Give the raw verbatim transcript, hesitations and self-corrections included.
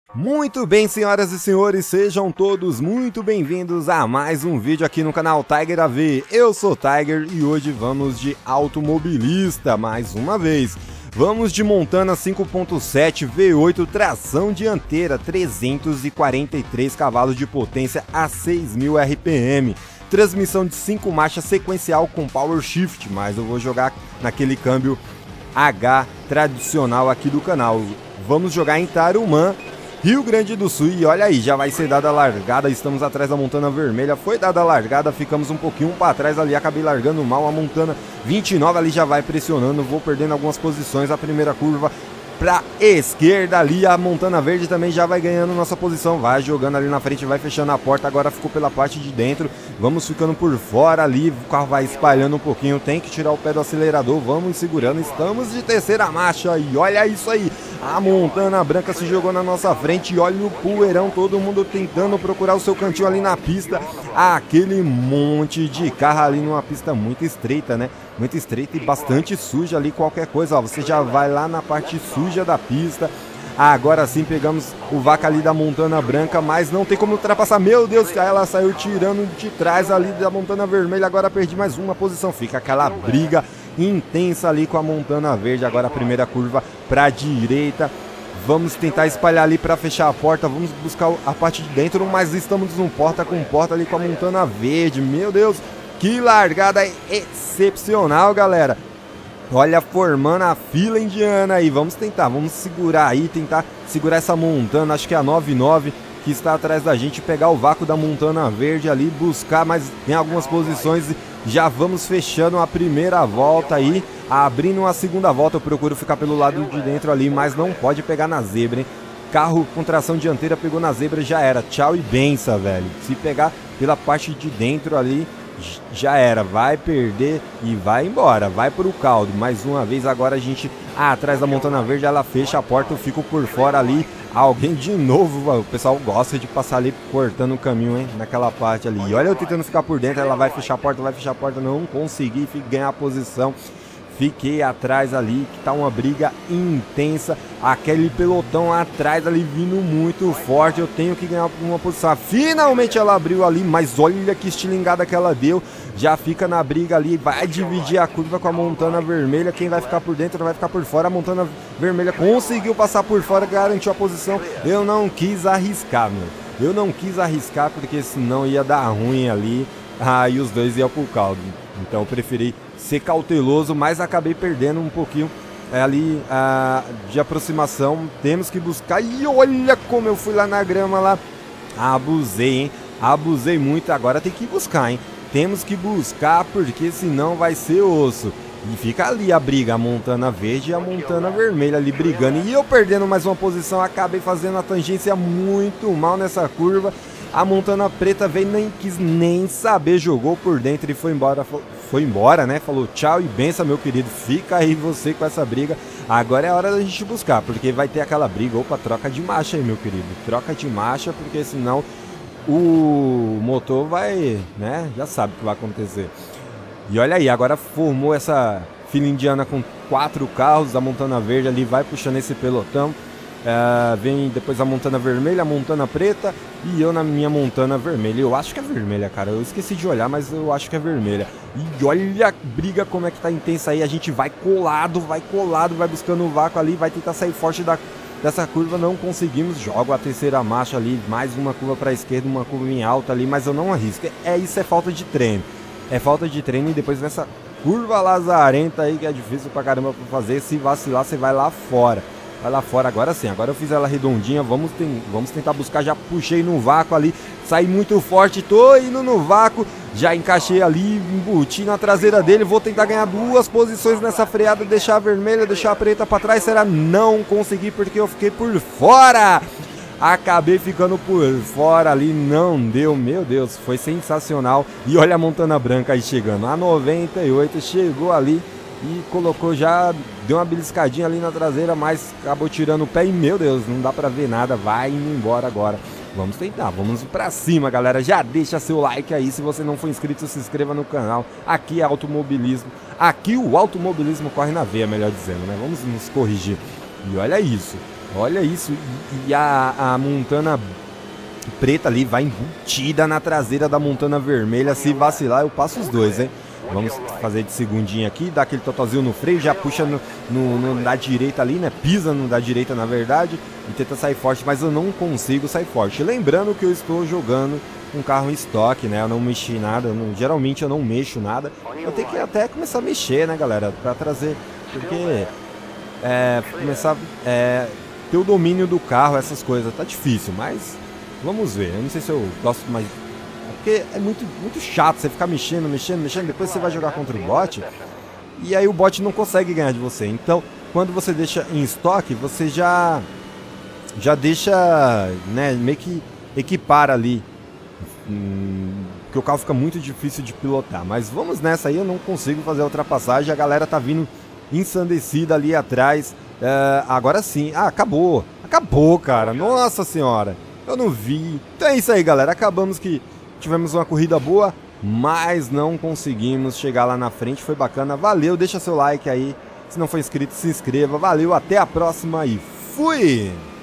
Muito bem, senhoras e senhores, sejam todos muito bem-vindos a mais um vídeo aqui no canal Tiger A V. Eu sou Tiger e hoje vamos de automobilista mais uma vez. Vamos de Montana cinco ponto sete V oito tração dianteira, trezentos e quarenta e três cavalos de potência a seis mil R P M. Transmissão de cinco marchas sequencial com Power Shift, mas eu vou jogar naquele câmbio H tradicional aqui do canal. Vamos jogar em Tarumã, Rio Grande do Sul, e olha aí, já vai ser dada a largada, estamos atrás da Montana vermelha, foi dada a largada, ficamos um pouquinho para trás ali, acabei largando mal, a Montana vinte e nove ali já vai pressionando, vou perdendo algumas posições, a primeira curva pra esquerda ali, a Montana verde também já vai ganhando nossa posição, vai jogando ali na frente, vai fechando a porta, agora ficou pela parte de dentro, vamos ficando por fora ali, o carro vai espalhando um pouquinho, tem que tirar o pé do acelerador, vamos segurando, estamos de terceira marcha e olha isso aí, a Montana branca se jogou na nossa frente e olha o poeirão, todo mundo tentando procurar o seu cantinho ali na pista, aquele monte de carro ali numa pista muito estreita, né? Muito estreita e bastante suja ali, qualquer coisa, ó, você já vai lá na parte suja da pista. Agora sim pegamos o vácuo ali da Montana branca, mas não tem como ultrapassar, meu Deus, ela saiu tirando de trás ali da Montana vermelha, agora perdi mais uma posição, fica aquela briga intensa ali com a Montana verde, agora a primeira curva para a direita, vamos tentar espalhar ali para fechar a porta, vamos buscar a parte de dentro, mas estamos no porta com porta ali com a Montana verde, meu Deus, que largada excepcional, galera. Olha, formando a fila indiana aí, vamos tentar, vamos segurar aí, tentar segurar essa Montana, acho que é a nove nove que está atrás da gente, pegar o vácuo da Montana verde ali, buscar mais em algumas posições, já vamos fechando a primeira volta aí, abrindo a segunda volta, eu procuro ficar pelo lado de dentro ali, mas não pode pegar na zebra, hein? Carro com tração dianteira pegou na zebra, já era, tchau e benção, velho, se pegar pela parte de dentro ali, já era, vai perder e vai embora, vai pro caldo, mais uma vez agora a gente, ah, atrás da Montana verde, ela fecha a porta, eu fico por fora ali, alguém de novo, o pessoal gosta de passar ali cortando o caminho, hein, naquela parte ali, e olha eu tentando ficar por dentro, ela vai fechar a porta, vai fechar a porta, não consegui ganhar a posição, fiquei atrás ali, que tá uma briga intensa, aquele pelotão atrás ali vindo muito forte, eu tenho que ganhar uma posição, finalmente ela abriu ali, mas olha que estilingada que ela deu, já fica na briga ali, vai dividir a curva com a Montana vermelha, quem vai ficar por dentro vai ficar por fora, a Montana vermelha conseguiu passar por fora, garantiu a posição, eu não quis arriscar, meu, eu não quis arriscar porque senão ia dar ruim ali, aí ah, os dois iam pro caldo, então eu preferi ser cauteloso, mas acabei perdendo um pouquinho é, ali ah, de aproximação, temos que buscar, e olha como eu fui lá na grama lá, abusei, hein, abusei muito, agora tem que buscar, hein, temos que buscar, porque senão vai ser osso, e fica ali a briga, a Montana verde e a Montana vermelha ali brigando, e eu perdendo mais uma posição, acabei fazendo a tangência muito mal nessa curva, a Montana preta veio, nem quis nem saber, jogou por dentro e foi embora, foi embora, né? Falou tchau e benção, meu querido, fica aí você com essa briga, agora é a hora da gente buscar, porque vai ter aquela briga, opa, troca de marcha aí, meu querido, troca de marcha, porque senão o motor vai, né? Já sabe o que vai acontecer. E olha aí, agora formou essa fila indiana com quatro carros, a Montana verde ali vai puxando esse pelotão. Uh, vem depois a Montana vermelha, a Montana preta e eu na minha Montana vermelha. Eu acho que é vermelha, cara, eu esqueci de olhar, mas eu acho que é vermelha. E olha a briga como é que tá intensa aí, a gente vai colado, vai colado, vai buscando o vácuo ali, vai tentar sair forte da, dessa curva, não conseguimos, jogo a terceira marcha ali, mais uma curva para a esquerda, uma curva em alta ali, mas eu não arrisco, é, isso é falta de treino, é falta de treino, e depois nessa curva lazarenta aí que é difícil pra caramba pra fazer, se vacilar você vai lá fora. Vai lá fora, agora sim, agora eu fiz ela redondinha, vamos, tem, vamos tentar buscar, já puxei no vácuo ali, saí muito forte, tô indo no vácuo, já encaixei ali, embuti na traseira dele, vou tentar ganhar duas posições nessa freada, deixar a vermelha, deixar a preta pra trás, será? Não consegui porque eu fiquei por fora, acabei ficando por fora ali, não deu, meu Deus, foi sensacional, e olha a Montana branca aí chegando, a noventa e oito chegou ali, e colocou já, deu uma beliscadinha ali na traseira, mas acabou tirando o pé e meu Deus, não dá pra ver nada, vai indo embora agora. Vamos tentar, vamos pra cima, galera, já deixa seu like aí, se você não for inscrito, se inscreva no canal, aqui é automobilismo, aqui o automobilismo corre na veia, melhor dizendo, né, vamos nos corrigir. E olha isso, Olha isso, e a, a Montana preta ali vai embutida na traseira da Montana vermelha. Se vacilar, eu passo os dois, hein? Vamos fazer de segundinha aqui, dá aquele totozinho no freio, já puxa no, no, no da direita ali, né? Pisa no da direita, na verdade, e tenta sair forte, mas eu não consigo sair forte. Lembrando que eu estou jogando um carro em estoque, né? Eu não mexi nada, eu não, geralmente eu não mexo nada. Eu tenho que até começar a mexer, né, galera? Pra trazer, porque é, começar é, ter o domínio do carro, essas coisas, tá difícil, mas vamos ver. Eu não sei se eu gosto mais... Porque é muito, muito chato você ficar mexendo, mexendo, mexendo, depois você vai jogar contra o bot e aí o bot não consegue ganhar de você. Então, quando você deixa em estoque, você já já deixa, né, meio que equipar ali, hum, que o carro fica muito difícil de pilotar. Mas vamos nessa aí, eu não consigo fazer a ultrapassagem, a galera tá vindo ensandecida ali atrás. Uh, agora sim, ah, acabou, acabou, cara, nossa senhora, eu não vi. Então é isso aí, galera, acabamos que tivemos uma corrida boa, mas não conseguimos chegar lá na frente. Foi bacana, valeu, deixa seu like aí. Se não for inscrito, se inscreva. Valeu, até a próxima e fui!